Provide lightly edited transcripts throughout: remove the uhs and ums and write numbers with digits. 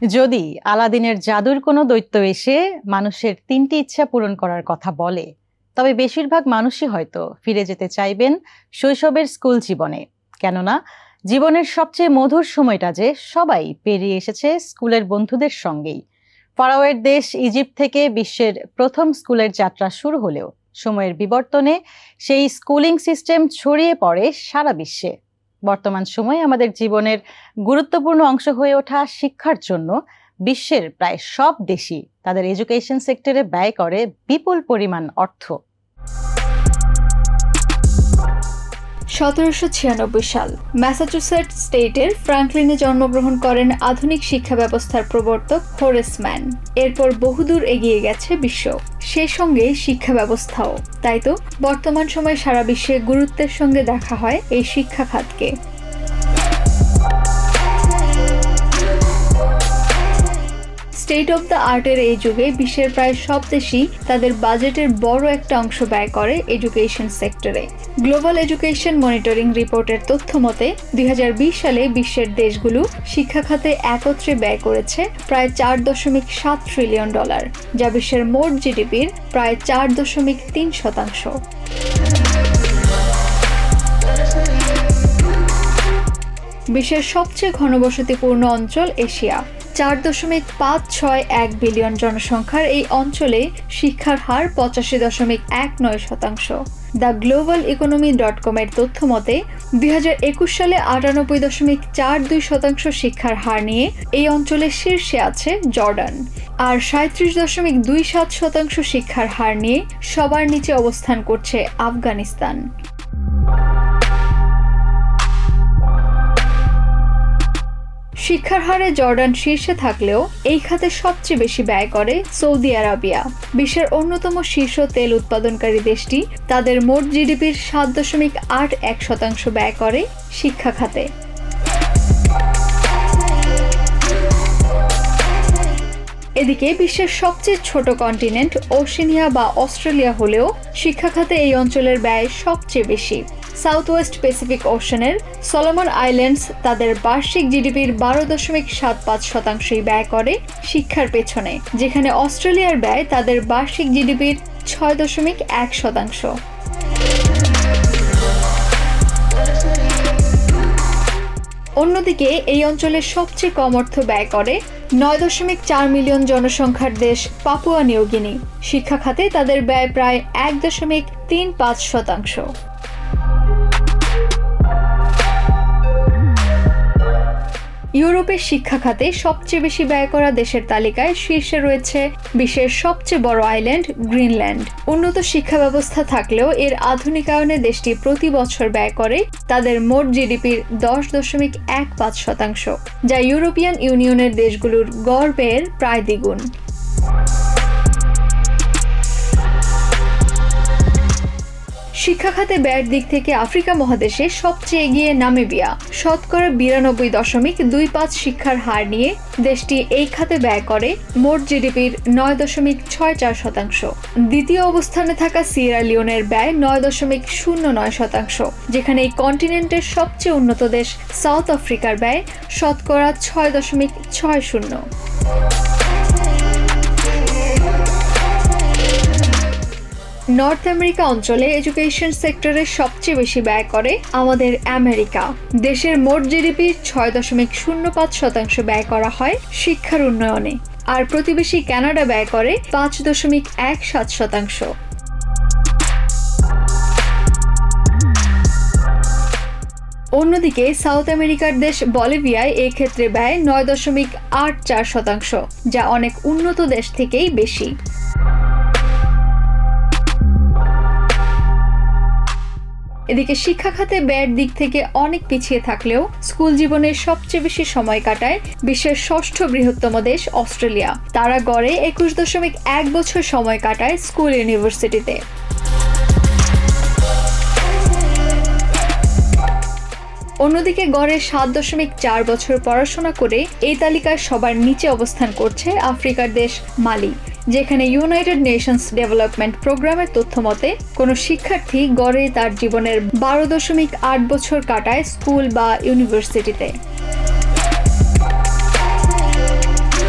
যদি আলাদিনের জাদুর কোনো দৈত্য এসে মানুষের 3টি ইচ্ছা পূরণ করার কথা বলে, তবে বেশিরভাগ মানুষই হয়তো ফিরে যেতে চাইবেন শৈশবের স্কুল জীবনে। কেননা জীবনের সবচেয়ে মধুর সময়টা যে সবাই পেরিয়ে এসেছে স্কুলের বন্ধুদের সঙ্গেই। ফারাওয়ের দেশ ইজিপ্ট থেকে বিশ্বের প্রথম স্কুলের যাত্রা শুরু হলেও সময়ের বিবর্তনে সেই স্কুলিং সিস্টেম ছড়িয়ে পড়ে সারা বিশ্বে। বর্তমান সময়ে আমাদের জীবনের গুরুত্বপূর্ণ অংশ হয়ে ওঠা শিক্ষার জন্য বিশ্বের প্রায় সব দেশই তাদের এডুকেশন সেক্টরে ব্যয় করে বিপুল পরিমাণ অর্থ। 1796 সাল ম্যাসাচুসেটস স্টেটের ফ্রাঙ্কলিনে জন্মগ্রহণ করেন আধুনিক শিক্ষা ব্যবস্থার প্রবর্তক হোরেস ম্যান। এরপর বহুদূর এগিয়ে গেছে বিশ্ব, সেই সঙ্গে শিক্ষা ব্যবস্থাও। তাই তো বর্তমান সময়ে সারা বিশ্বে গুরুত্বের সঙ্গে দেখা হয় এই শিক্ষা খাতকে। স্টেট অব দ্য আর্টের এই যুগে বিশ্বের প্রায় সব দেশই তাদের বাজেটের বড় একটা অংশ ব্যয় করে এডুকেশন সেক্টরে। গ্লোবাল এডুকেশন মনিটরিং রিপোর্টের তথ্য মতে 2020 সালে বিশ্বের দেশগুলো শিক্ষা খাতে একত্রে ব্যয় করেছে প্রায় $4.7 ট্রিলিয়ন, যা বিশ্বের মোট জিডিপির প্রায় 4.3%। বিশ্বের সবচেয়ে ঘনবসতিপূর্ণ অঞ্চল এশিয়া। 4.561 বিলিয়ন জনসংখ্যার এই অঞ্চলে শিক্ষার হার 85.19%। দ্য গ্লোবাল ইকোনমি.com এর তথ্য মতে 2021 সালে 98.42% শিক্ষার হার নিয়ে এই অঞ্চলের শীর্ষে আছে জর্ডান, আর 37.27% শিক্ষার হার নিয়ে সবার নিচে অবস্থান করছে আফগানিস্তান। শিক্ষার হারে জর্ডান শীর্ষে থাকলেও এই খাতে সবচেয়ে বেশি ব্যয় করে সৌদি আরবিয়া। বিশ্বের অন্যতম শীর্ষ তেল উৎপাদনকারী দেশটি তাদের মোট জিডিপির 7.81% ব্যয় করে শিক্ষা খাতে। এদিকে বিশ্বের সবচেয়ে ছোট কন্টিনেন্ট ওশেনিয়া বা অস্ট্রেলিয়া হলেও শিক্ষা খাতে এই অঞ্চলের ব্যয় সবচেয়ে বেশি। সাউথ ওয়েস্ট প্যাসিফিক ওশনের সলোমন আইল্যান্ডস তাদের বার্ষিক জিডিপির 12.75% ব্যয় করে শিক্ষার পেছনে, যেখানে অস্ট্রেলিয়ার ব্যয় তাদের বার্ষিক জিডিপির 6.1%। অন্যদিকে এই অঞ্চলের সবচেয়ে কম অর্থ ব্যয় করে 9.4 মিলিয়ন জনসংখ্যার দেশ পাপুয়া নিউ গিনি। শিক্ষা খাতে তাদের ব্যয় প্রায় 1.35%। ইউরোপের শিক্ষা খাতে সবচেয়ে বেশি ব্যয় করা দেশের তালিকায় শীর্ষে রয়েছে বিশ্বের সবচেয়ে বড় আইল্যান্ড গ্রিনল্যান্ড। উন্নত শিক্ষা ব্যবস্থা থাকলেও এর আধুনিকায়নে দেশটি প্রতি বছর ব্যয় করে তাদের মোট জিডিপির 10.15%, যা ইউরোপিয়ান ইউনিয়নের দেশগুলোর গড় ব্যয়ের প্রায় দ্বিগুণ। শিক্ষা খাতে ব্যয়ের দিক থেকে আফ্রিকা মহাদেশে সবচেয়ে এগিয়ে নামিবিয়া। শতকরা 92.25 শিক্ষার হার নিয়ে দেশটি এই খাতে ব্যয় করে মোট জিডিপির 9.64%। দ্বিতীয় অবস্থানে থাকা সিয়েরা লিওনের ব্যয় 9.09%, যেখানে এই কন্টিনেন্টের সবচেয়ে উন্নত দেশ সাউথ আফ্রিকার ব্যয় শতকরা 6.60। নর্থ আমেরিকা অঞ্চলে এডুকেশন সেক্টরে সবচেয়ে বেশি ব্যয় করে আমাদের আমেরিকা। দেশের মোট জিডিপির 6.05% ব্যয় করা হয় শিক্ষার উন্নয়নে, আর প্রতিবেশী কানাডা ব্যয় করে 5.17%। অন্যদিকে সাউথ আমেরিকার দেশ বলিভিয়ায় এই ক্ষেত্রে ব্যয় 9.84%, যা অনেক উন্নত দেশ থেকেই বেশি। এদিকে শিক্ষা খাতে ব্যয়ের দিক থেকে অনেক পিছিয়ে থাকলেও স্কুল জীবনের সবচেয়ে বেশি সময় কাটায় বিশ্বের 6ষ্ঠ বৃহত্তম দেশ অস্ট্রেলিয়া। তারা গড়ে 21.1 বছর সময় কাটায় স্কুল ইউনিভার্সিটিতে। অন্যদিকে গড়ে 7.4 বছর পড়াশোনা করে এই তালিকায় সবার নিচে অবস্থান করছে আফ্রিকার দেশ মালি, যেখানে ইউনাইটেড নেশনস ডেভেলপমেন্ট প্রোগ্রামের তথ্য মতে কোনো শিক্ষার্থী গড়ে তার জীবনের 12.8 বছর কাটায় স্কুল বা ইউনিভার্সিটিতে।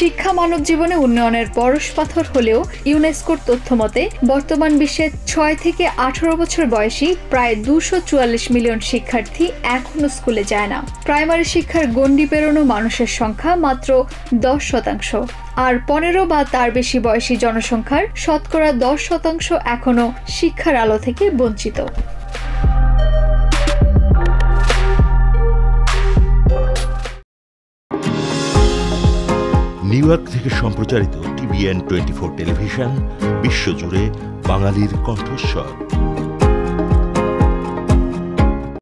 শিক্ষা মানব জীবনে উন্নয়নের পরশপাথর হলেও ইউনেস্কোর তথ্য মতে বর্তমান বিশ্বে 6 থেকে 18 বছর বয়সী প্রায় 244 মিলিয়ন শিক্ষার্থী এখনো স্কুলে যায় না। প্রাইমারি শিক্ষার গণ্ডি পেরোনো মানুষের সংখ্যা মাত্র 10%, আর 15 বা তার বেশি বয়সী জনসংখ্যার শতকরা 10% এখনো শিক্ষার আলো থেকে বঞ্চিত। নিউ ইয়র্ক থেকে সম্প্রচারিত TBN 24 টেলিভিশন বিশ্বজুড়ে বাঙালির কণ্ঠস্বর।